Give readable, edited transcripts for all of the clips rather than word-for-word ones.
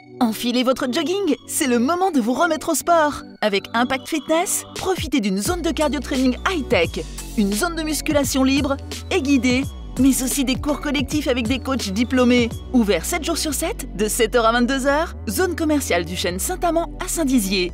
Enfilez votre jogging, c'est le moment de vous remettre au sport. Avec Impact Fitness, profitez d'une zone de cardio-training high-tech, une zone de musculation libre et guidée, mais aussi des cours collectifs avec des coachs diplômés. Ouvert 7 jours sur 7, de 7h à 22h, zone commerciale du chêne Saint-Amand à Saint-Dizier.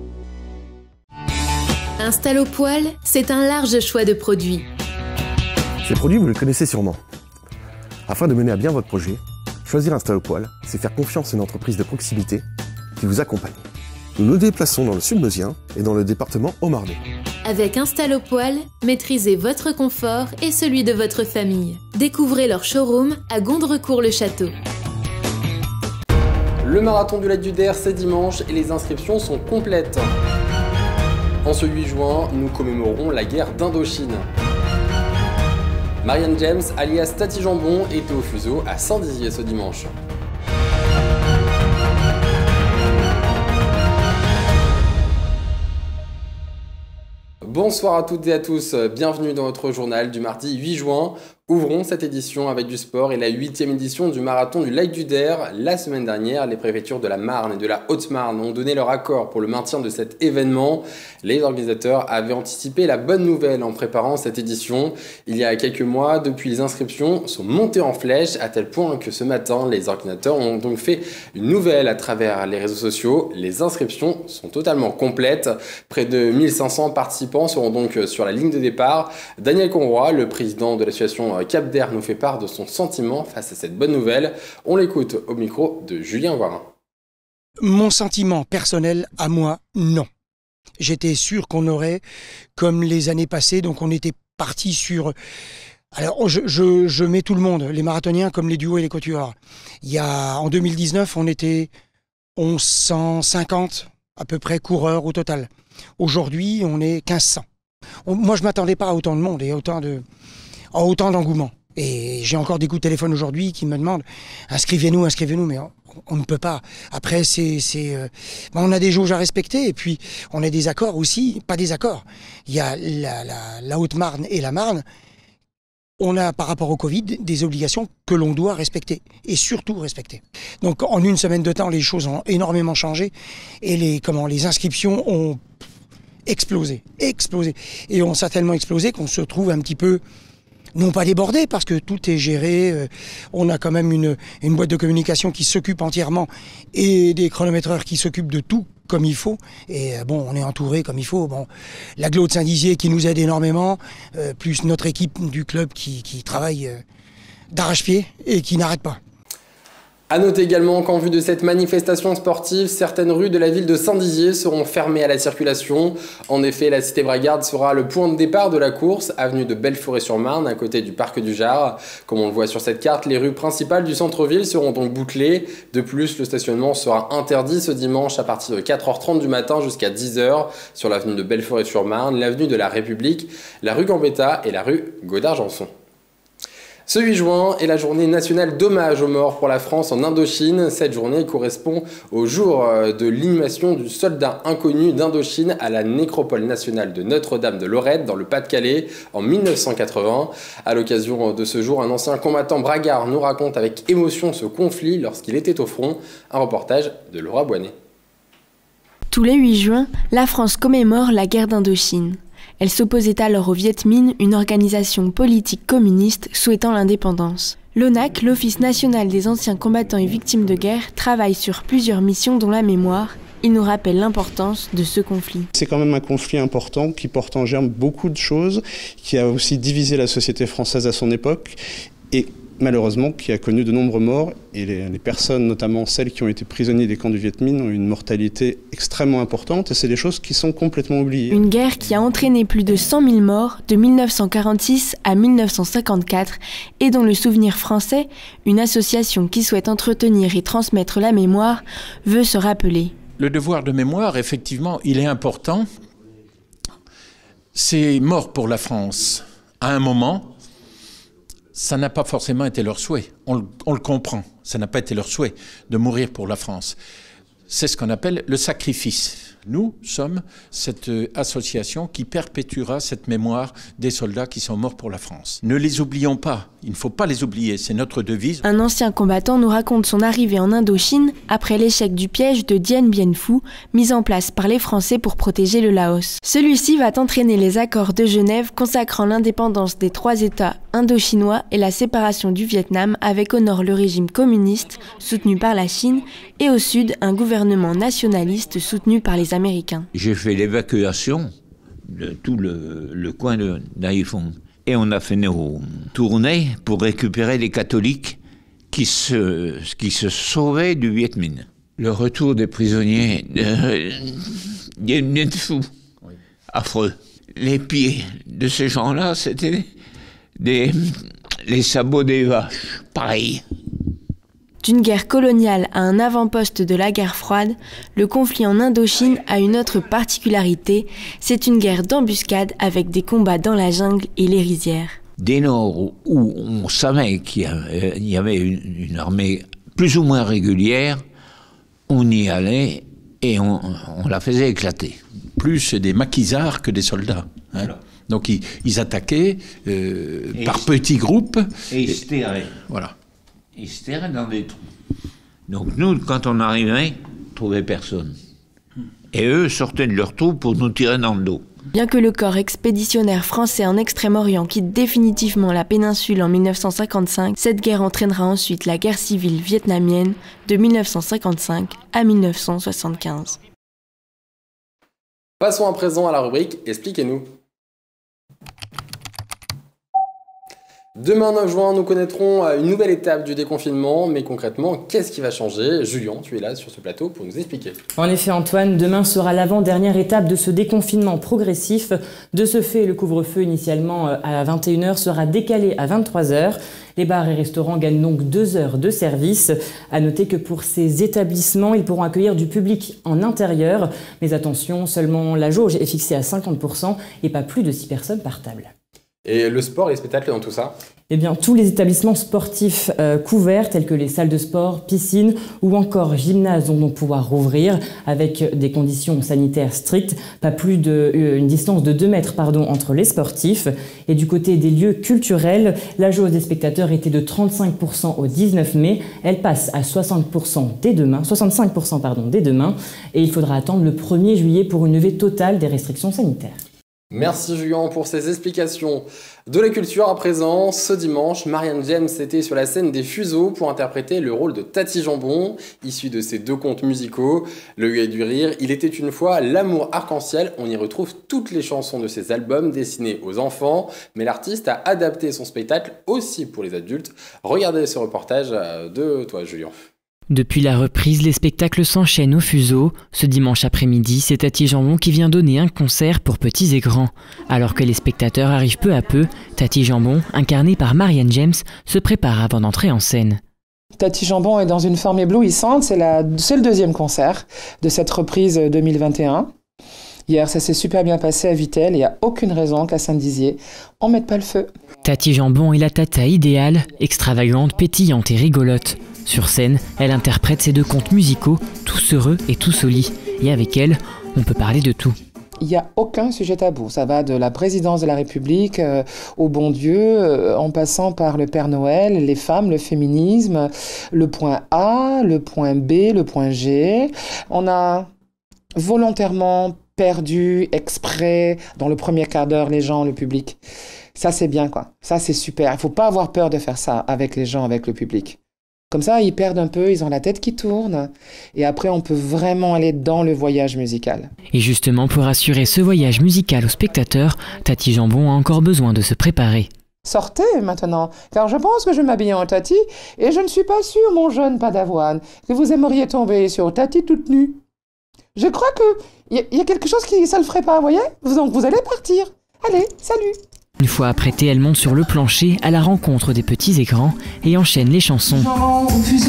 Installopoil, c'est un large choix de produits. Ces produits, vous les connaissez sûrement. Afin de mener à bien votre projet, choisir Installopoil, c'est faire confiance à une entreprise de proximité qui vous accompagne. Nous nous déplaçons dans le sud-meusien et dans le département haut-marnais. Avec Installopoil, maîtrisez votre confort et celui de votre famille. Découvrez leur showroom à Gondrecourt-le-Château. Le marathon du lac du Der, c'est dimanche et les inscriptions sont complètes. En ce 8 juin, nous commémorons la guerre d'Indochine. Marianne James, alias Tati Jambon, était au fuseau à Saint-Dizier ce dimanche. Bonsoir à toutes et à tous, bienvenue dans votre journal du mardi 8 juin. Ouvrons cette édition avec du sport et la 8e édition du marathon du lac du Der. La semaine dernière, les préfectures de la Marne et de la Haute-Marne ont donné leur accord pour le maintien de cet événement. Les organisateurs avaient anticipé la bonne nouvelle en préparant cette édition. Il y a quelques mois, depuis, les inscriptions sont montées en flèche à tel point que ce matin, les organisateurs ont donc fait une nouvelle à travers les réseaux sociaux. Les inscriptions sont totalement complètes. Près de 1500 participants seront donc sur la ligne de départ. Daniel Conroy, le président de l'association Cap d'Air, nous fait part de son sentiment face à cette bonne nouvelle. On l'écoute au micro de Julien Warin. Mon sentiment personnel à moi, non. J'étais sûr qu'on aurait, comme les années passées, donc on était parti sur... Alors je mets tout le monde, les marathoniens comme les duos et les quatuors. En 2019, on était 1150 à peu près coureurs au total. Aujourd'hui, on est 1500. Moi, je ne m'attendais pas à autant de monde et à autant d'engouement. Et j'ai encore des coups de téléphone aujourd'hui qui me demandent « inscrivez-nous, mais on ne peut pas. Après, on a des jauges à respecter et puis on a des accords aussi, pas des accords. Il y a la Haute-Marne et la Marne. On a, par rapport au Covid, des obligations que l'on doit respecter et surtout respecter. Donc, en une semaine de temps, les choses ont énormément changé et les inscriptions ont explosé et ont certainement explosé qu'on se trouve un petit peu, non pas débordé parce que tout est géré, on a quand même une boîte de communication qui s'occupe entièrement et des chronométreurs qui s'occupent de tout comme il faut et on est entouré comme il faut. L'agglo de Saint-Dizier qui nous aide énormément, plus notre équipe du club qui travaille d'arrache-pied et qui n'arrête pas. A noter également qu'en vue de cette manifestation sportive, certaines rues de la ville de Saint-Dizier seront fermées à la circulation. En effet, la cité Bragarde sera le point de départ de la course, avenue de Belleforêt-sur-Marne, à côté du parc du Jard. Comme on le voit sur cette carte, les rues principales du centre-ville seront donc bouclées. De plus, le stationnement sera interdit ce dimanche à partir de 4h30 du matin jusqu'à 10h sur l'avenue de Belleforêt-sur-Marne, l'avenue de la République, la rue Gambetta et la rue Godard-Janson. Ce 8 juin est la journée nationale d'hommage aux morts pour la France en Indochine. Cette journée correspond au jour de l'inhumation du soldat inconnu d'Indochine à la nécropole nationale de Notre-Dame de Lorette dans le Pas-de-Calais en 1980. À l'occasion de ce jour, un ancien combattant bragard nous raconte avec émotion ce conflit lorsqu'il était au front. Un reportage de Laura Boinet. Tous les 8 juin, la France commémore la guerre d'Indochine. Elle s'opposait alors au Viet Minh, une organisation politique communiste souhaitant l'indépendance. L'ONAC, l'Office national des anciens combattants et victimes de guerre, travaille sur plusieurs missions dont la mémoire. Il nous rappelle l'importance de ce conflit. C'est quand même un conflit important qui porte en germe beaucoup de choses, qui a aussi divisé la société française à son époque et malheureusement qui a connu de nombreux morts et les personnes, notamment celles qui ont été prisonniers des camps du Viet Minh, ont eu une mortalité extrêmement importante et c'est des choses qui sont complètement oubliées. Une guerre qui a entraîné plus de 100 000 morts de 1946 à 1954 et dont le Souvenir français, une association qui souhaite entretenir et transmettre la mémoire, veut se rappeler. Le devoir de mémoire, effectivement, il est important. C'est mort pour la France. À un moment, ça n'a pas forcément été leur souhait. On le comprend. Ça n'a pas été leur souhait de mourir pour la France. c'est ce qu'on appelle le sacrifice. Nous sommes cette association qui perpétuera cette mémoire des soldats qui sont morts pour la France. Ne les oublions pas, il ne faut pas les oublier, c'est notre devise. Un ancien combattant nous raconte son arrivée en Indochine après l'échec du piège de Dien Bien Phu, mis en place par les Français pour protéger le Laos. Celui-ci va entraîner les accords de Genève consacrant l'indépendance des 3 États indo-chinois et la séparation du Vietnam avec au nord le régime communiste soutenu par la Chine et au sud un gouvernement nationaliste soutenu par les Américains. J'ai fait l'évacuation de tout le coin d'Haiphong. Et on a fait nos tournées pour récupérer les catholiques qui se sauvaient du Viet Minh. Le retour des prisonniers de Dien Bien Phu, affreux. Les pieds de ces gens-là, c'était les sabots des vaches, pareil. D'une guerre coloniale à un avant-poste de la guerre froide, le conflit en Indochine a une autre particularité, c'est une guerre d'embuscade avec des combats dans la jungle et les rizières. Dès lors où on savait qu'il y avait une armée plus ou moins régulière, on y allait et on la faisait éclater. Plus des maquisards que des soldats. Hein. Voilà. Donc ils attaquaient par petits groupes. Et ils se terraient. Voilà. Ils se terraient dans des trous. Donc nous, quand on arrivait, on ne trouvait personne. Et eux sortaient de leur trou pour nous tirer dans le dos. Bien que le corps expéditionnaire français en Extrême-Orient quitte définitivement la péninsule en 1955, cette guerre entraînera ensuite la guerre civile vietnamienne de 1955 à 1975. Passons à présent à la rubrique « Expliquez-nous ». Demain 9 juin, nous connaîtrons une nouvelle étape du déconfinement, mais concrètement, qu'est-ce qui va changer? Julien, tu es là sur ce plateau pour nous expliquer. En effet Antoine, demain sera l'avant-dernière étape de ce déconfinement progressif. De ce fait, le couvre-feu initialement à 21h sera décalé à 23h. Les bars et restaurants gagnent donc 2 heures de service. À noter que pour ces établissements, ils pourront accueillir du public en intérieur. Mais attention, seulement la jauge est fixée à 50% et pas plus de 6 personnes par table. Et le sport et les spectacles dans tout ça? Eh bien, tous les établissements sportifs couverts, tels que les salles de sport, piscines ou encore gymnases, vont donc pouvoir rouvrir avec des conditions sanitaires strictes, pas plus d'une distance de 2 mètres entre les sportifs. Et du côté des lieux culturels, la jauge des spectateurs était de 35% au 19 mai. Elle passe à 65% dès demain, et il faudra attendre le 1er juillet pour une levée totale des restrictions sanitaires. Merci Julien pour ces explications. De la culture à présent, ce dimanche, Marianne James était sur la scène des Fuseaux pour interpréter le rôle de Tati Jambon, issu de ses 2 contes musicaux, Le Huet du Rire, Il était une fois, L'amour arc-en-ciel. On y retrouve toutes les chansons de ses albums destinés aux enfants, mais l'artiste a adapté son spectacle aussi pour les adultes. Regardez ce reportage de toi Julien. Depuis la reprise, les spectacles s'enchaînent au Fuseau. Ce dimanche après-midi, c'est Tati Jambon qui vient donner un concert pour petits et grands. Alors que les spectateurs arrivent peu à peu, Tati Jambon, incarnée par Marianne James, se prépare avant d'entrer en scène. Tati Jambon est dans une forme éblouissante, c'est le 2e concert de cette reprise 2021. Hier, ça s'est super bien passé à Vittel, il n'y a aucune raison qu'à Saint-Dizier, on ne mette pas le feu. Tati Jambon est la tata idéale, extravagante, pétillante et rigolote. Sur scène, elle interprète ses 2 contes musicaux, tous heureux et tous au lit. Et avec elle, on peut parler de tout. Il n'y a aucun sujet tabou. Ça va de la présidence de la République au bon Dieu, en passant par le Père Noël, les femmes, le féminisme, le point A, le point B, le point G. On a volontairement perdu, exprès, dans le premier quart d'heure, les gens, le public. Ça, c'est bien, quoi. Ça, c'est super. Il ne faut pas avoir peur de faire ça avec les gens, avec le public. Comme ça, ils perdent un peu, ils ont la tête qui tourne. Et après, on peut vraiment aller dans le voyage musical. Et justement, pour assurer ce voyage musical aux spectateurs, Tati Jambon a encore besoin de se préparer. Sortez maintenant, car je pense que je m'habille en Tati, et je ne suis pas sûr, mon jeune padawan, que vous aimeriez tomber sur Tati toute nue. Je crois qu'il y a quelque chose qui ça le ferait pas, vous voyez? Donc vous allez partir. Allez, salut! Une fois apprêtée, elle monte sur le plancher à la rencontre des petits et grands et enchaîne les chansons. Wow,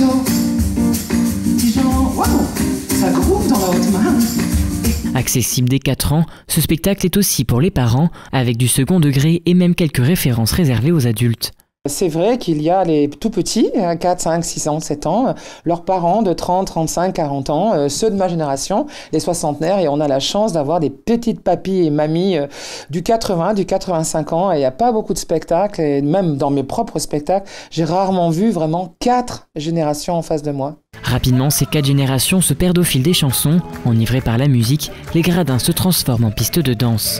ça groove dans la haute main. Accessible dès 4 ans, ce spectacle est aussi pour les parents, avec du second degré et même quelques références réservées aux adultes. C'est vrai qu'il y a les tout petits, 4, 5, 6 ans, 7 ans, leurs parents de 30, 35, 40 ans, ceux de ma génération, les soixantenaires, et on a la chance d'avoir des petites papis et mamies du 80, du 85 ans, et il n'y a pas beaucoup de spectacles, et même dans mes propres spectacles, j'ai rarement vu vraiment 4 générations en face de moi. Rapidement, ces 4 générations se perdent au fil des chansons. Enivrés par la musique, les gradins se transforment en piste de danse.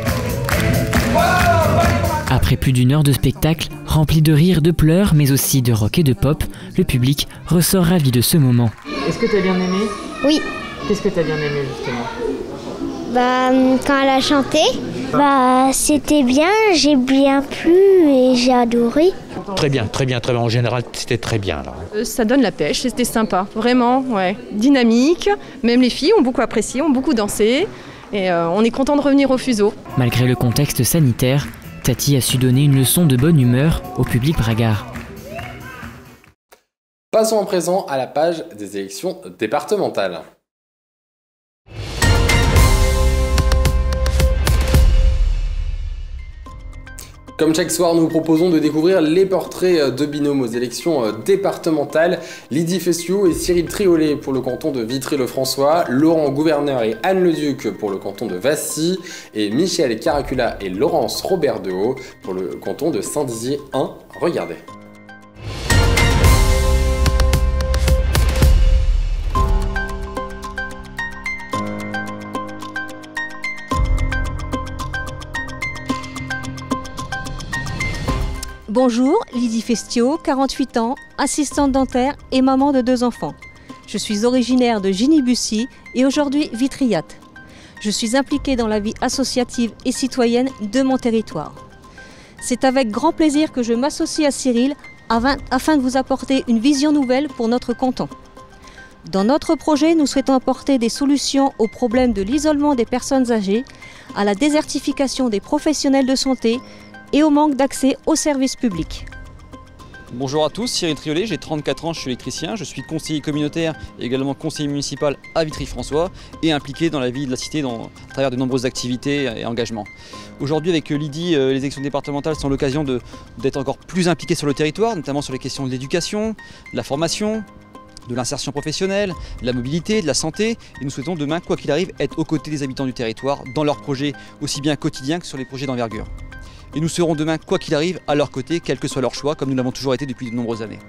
Après plus d'1 heure de spectacle, rempli de rires, de pleurs, mais aussi de rock et de pop, le public ressort ravi de ce moment. Est-ce que tu as bien aimé? Oui. Qu'est-ce que tu as bien aimé justement? Quand elle a chanté, c'était bien, j'ai bien plu et j'ai adoré. Très bien. En général, c'était très bien. Là. Ça donne la pêche, c'était sympa, vraiment, ouais. Dynamique. Même les filles ont beaucoup apprécié, ont beaucoup dansé. Et on est content de revenir au fuseau. Malgré le contexte sanitaire, Tati a su donner une leçon de bonne humeur au public bragard. Passons à présent à la page des élections départementales. Comme chaque soir, nous vous proposons de découvrir les portraits de binômes aux élections départementales. Lydie Festiot et Cyril Triolet pour le canton de Vitry-le-François, Laurent Gouverneur et Anne Leduc pour le canton de Vassy, et Michel Caracula et Laurence Robert-Dehaut pour le canton de Saint-Dizier 1. Regardez. Bonjour, Lydie Festiot, 48 ans, assistante dentaire et maman de 2 enfants. Je suis originaire de Giny-Bussy et aujourd'hui vitriate. Je suis impliquée dans la vie associative et citoyenne de mon territoire. C'est avec grand plaisir que je m'associe à Cyril afin de vous apporter une vision nouvelle pour notre canton. Dans notre projet, nous souhaitons apporter des solutions aux problèmes de l'isolement des personnes âgées, à la désertification des professionnels de santé et au manque d'accès aux services publics. Bonjour à tous, Cyril Triolet, j'ai 34 ans, je suis électricien, je suis conseiller communautaire et également conseiller municipal à Vitry-François et impliqué dans la vie de la cité à travers de nombreuses activités et engagements. Aujourd'hui avec Lydie, les élections départementales sont l'occasion d'être encore plus impliqués sur le territoire, notamment sur les questions de l'éducation, de la formation, de l'insertion professionnelle, de la mobilité, de la santé, et nous souhaitons demain, quoi qu'il arrive, être aux côtés des habitants du territoire dans leurs projets aussi bien quotidiens que sur les projets d'envergure. Et nous serons demain, quoi qu'il arrive, à leur côté, quel que soit leur choix, comme nous l'avons toujours été depuis de nombreuses années.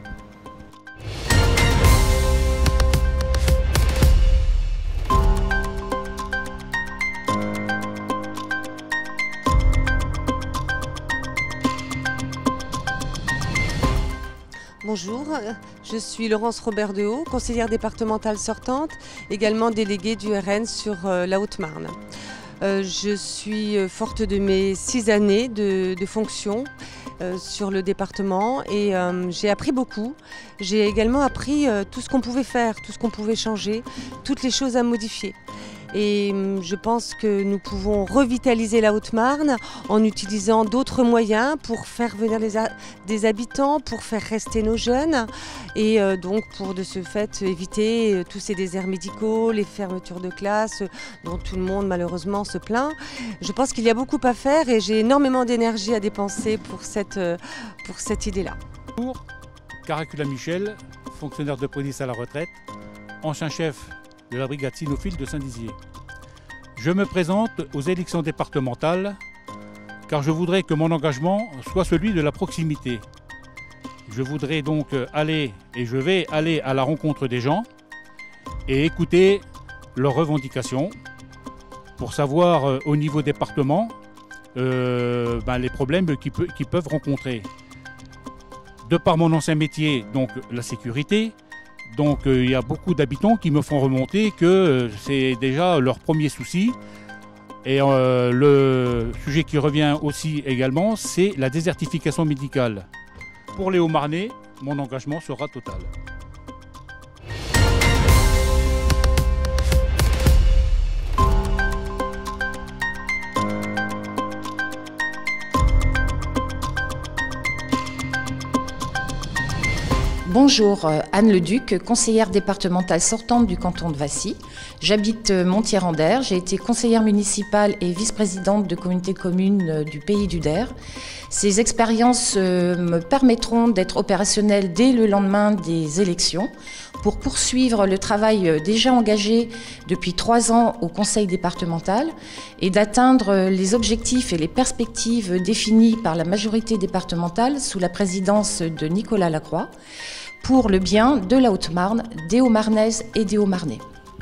Bonjour, je suis Laurence Robert-Dehaut, conseillère départementale sortante, également déléguée du RN sur la Haute-Marne. Je suis forte de mes 6 années de fonction sur le département et j'ai appris beaucoup. J'ai également appris tout ce qu'on pouvait faire, tout ce qu'on pouvait changer, toutes les choses à modifier. Et je pense que nous pouvons revitaliser la Haute-Marne en utilisant d'autres moyens pour faire venir des habitants, pour faire rester nos jeunes et donc pour de ce fait éviter tous ces déserts médicaux, les fermetures de classes dont tout le monde malheureusement se plaint. Je pense qu'il y a beaucoup à faire et j'ai énormément d'énergie à dépenser pour cette idée-là. Bonjour, Caracula Michel, fonctionnaire de police à la retraite, ancien chef de la brigade cynophile de Saint-Dizier. Je me présente aux élections départementales car je voudrais que mon engagement soit celui de la proximité. Je voudrais donc je vais aller à la rencontre des gens et écouter leurs revendications pour savoir au niveau département les problèmes qu'ils peuvent rencontrer. De par mon ancien métier, donc la sécurité, donc il y a beaucoup d'habitants qui me font remonter que c'est déjà leur premier souci. Et le sujet qui revient aussi également, c'est la désertification médicale. Pour les Hauts-Marnais, mon engagement sera total. Bonjour, Anne Leduc, conseillère départementale sortante du canton de Vassy. J'habite Montier-en-Der, j'ai été conseillère municipale et vice-présidente de communauté de communes du pays du Der. Ces expériences me permettront d'être opérationnelle dès le lendemain des élections pour poursuivre le travail déjà engagé depuis 3 ans au conseil départemental et d'atteindre les objectifs et les perspectives définis par la majorité départementale sous la présidence de Nicolas Lacroix pour le bien de la Haute-Marne, des Haut-Marnaises et des Haut-Marnais.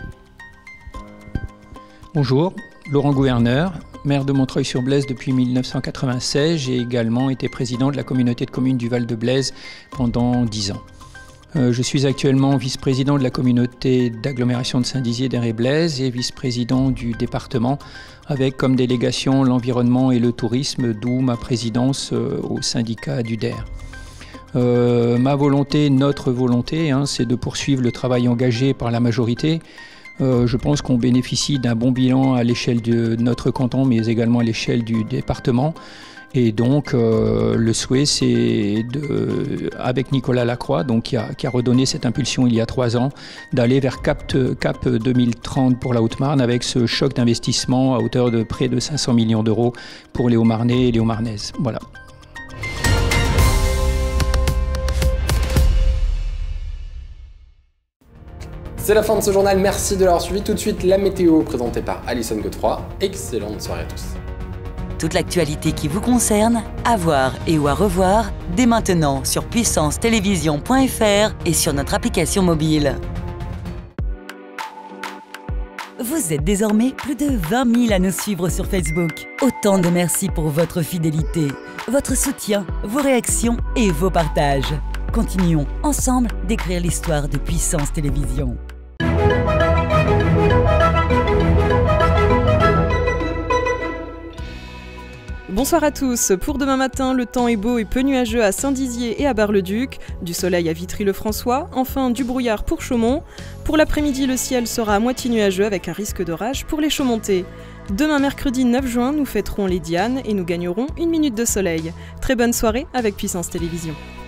Bonjour, Laurent Gouverneur, maire de Montreuil-sur-Blaise depuis 1996. J'ai également été président de la communauté de communes du Val-de-Blaise pendant 10 ans. Je suis actuellement vice-président de la communauté d'agglomération de Saint-Dizier d'Air-et-Blaise et vice-président du département avec comme délégation l'environnement et le tourisme, d'où ma présidence au syndicat du DER. Ma volonté, notre volonté, c'est de poursuivre le travail engagé par la majorité. Je pense qu'on bénéficie d'un bon bilan à l'échelle de notre canton, mais également à l'échelle du département. Et donc, le souhait, c'est, avec Nicolas Lacroix, donc, qui a redonné cette impulsion il y a 3 ans, d'aller vers Cap 2030 pour la Haute-Marne, avec ce choc d'investissement à hauteur de près de 500 millions d'euros pour les Hauts-Marnais et les Hauts-Marnaises. Voilà. C'est la fin de ce journal, merci de l'avoir suivi. Tout de suite, la météo présentée par Alison Godefroy. Excellente soirée à tous. Toute l'actualité qui vous concerne, à voir et ou à revoir, dès maintenant sur puissancetélévision.fr et sur notre application mobile. Vous êtes désormais plus de 20 000 à nous suivre sur Facebook. Autant de merci pour votre fidélité, votre soutien, vos réactions et vos partages. Continuons ensemble d'écrire l'histoire de Puissance Télévision. Bonsoir à tous. Pour demain matin, le temps est beau et peu nuageux à Saint-Dizier et à Bar-le-Duc, du soleil à Vitry-le-François, enfin du brouillard pour Chaumont. Pour l'après-midi, le ciel sera à moitié nuageux avec un risque d'orage pour les Chaumontais. Demain mercredi 9 juin, nous fêterons les Dianes et nous gagnerons 1 minute de soleil. Très bonne soirée avec Puissance Télévision.